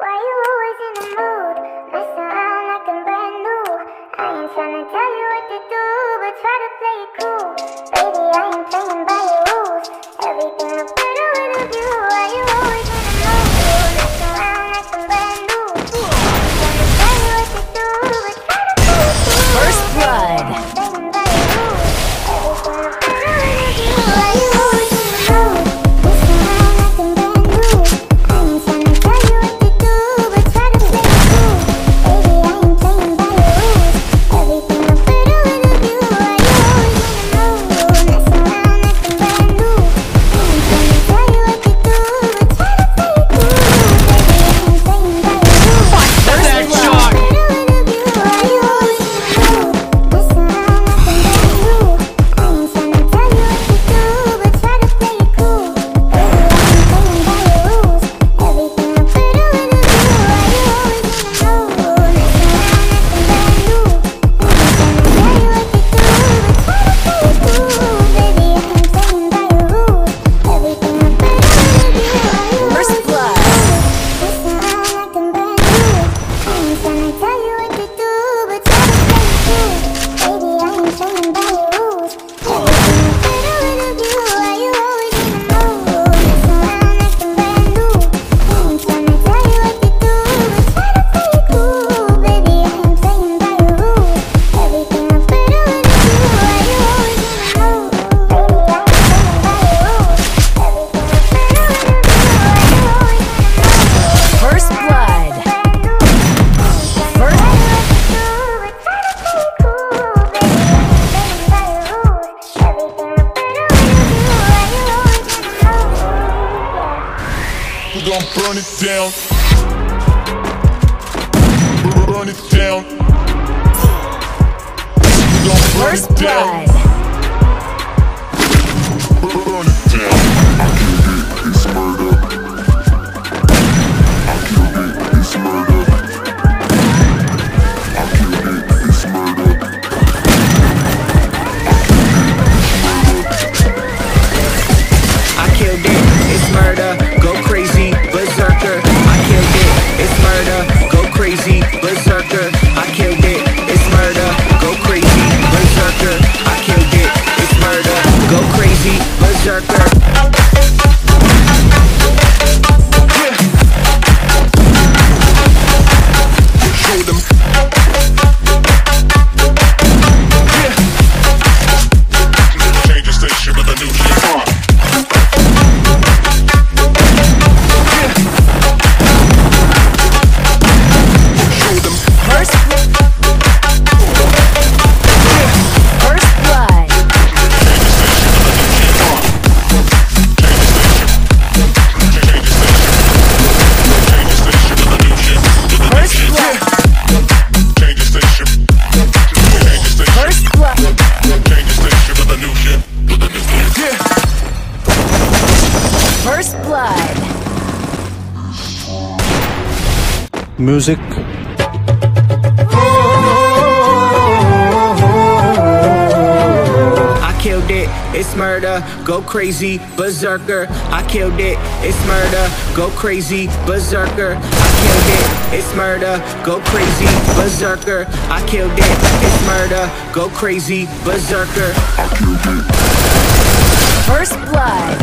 Why you always in the mood? Mess around like I'm brand new. I ain't tryna tell you what to do, but try to play it cool. Baby, I ain't playing by your rules. Everything looks better with a view. Why you always in the mood? Mess around like I'm brand new. I ain't tryna tell you what to do, but try to play it cool. First blood. Playing by your rules. Everything looks better with a view. Why you always in the mood? Mess around like I'm brand new. I ain't tryna tell you what to do, but try to play it cool. Baby, I ain't playing by your rules. Everything looks better with a view. Why you always in the mood? Mess around like I'm brand new. I ain't tryna tell you what to do, but try to play it cool. Baby, I ain't playing by your rules. That's that shot. We gon' burn it down. Burn it down. We gon' burn First it down. blood. Burn it down. I killed it, it's murder. I killed it, it's murder. I killed it, it's murder. I killed it, it's murder, go crazy, berserker. I killed it, it's murder, go crazy, berserker. I killed it, it's murder, go crazy, berserker. I killed it, it's murder, go crazy, berserker. Show them. Change the station with a new shit. Show them. First blood. First blood. Change the station. First blood. Change the station with a new shit. First blood. Music. I killed it, it's murder, go crazy, berserker. I killed it, it's murder, go crazy, berserker. I killed it, it's murder, go crazy, berserker. I killed it, it's murder, go crazy, berserker. First blood.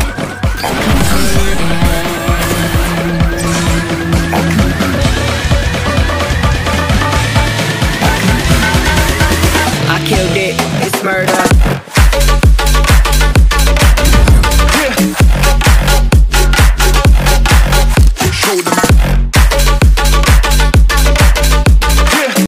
I killed it, it's murder. Show them.